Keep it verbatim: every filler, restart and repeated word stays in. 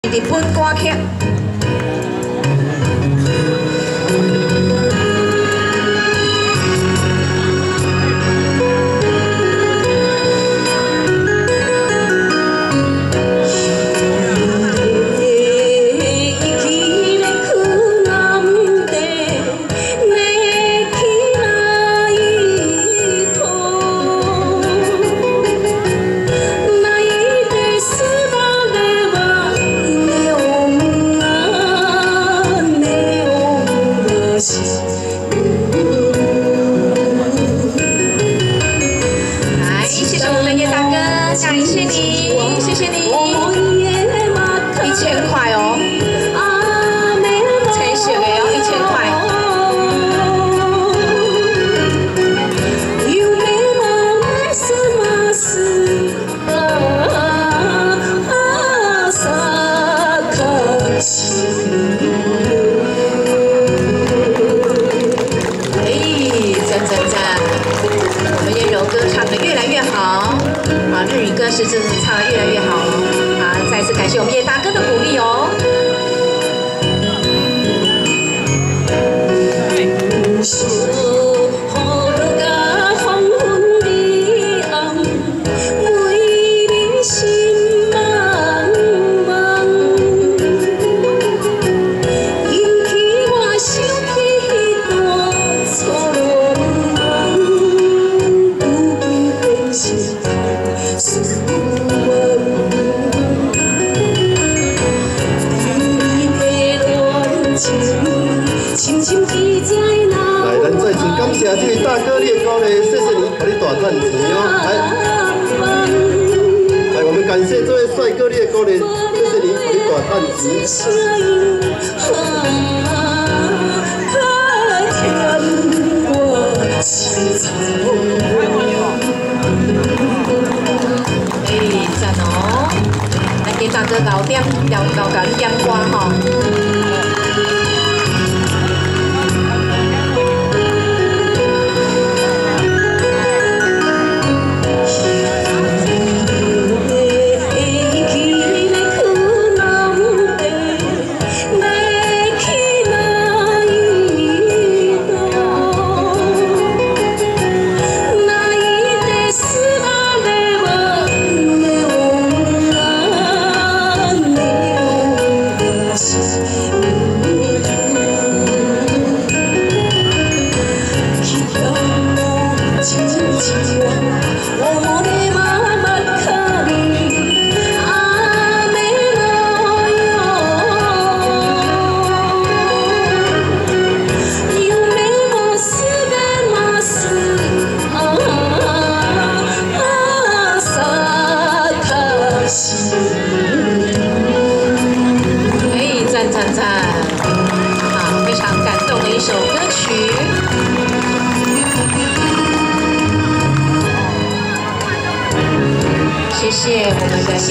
日本歌曲。 来，谢谢我们叶大哥，感谢你，谢谢你，一千块哦，才写的哦，一千块。 日语歌是真的唱得越来越好了啊！再次感谢我们叶大哥的鼓励哦。 来，咱再次感谢这位大哥你的鼓励，谢谢你，给你大赚钱哦！来，来，我们感谢这位帅哥你的鼓励，谢谢你，给你大赚钱。 哎，赞哦！来给大哥搞点，搞搞搞点歌哈。 赞赞，啊，非常感动的一首歌曲。谢谢我们的。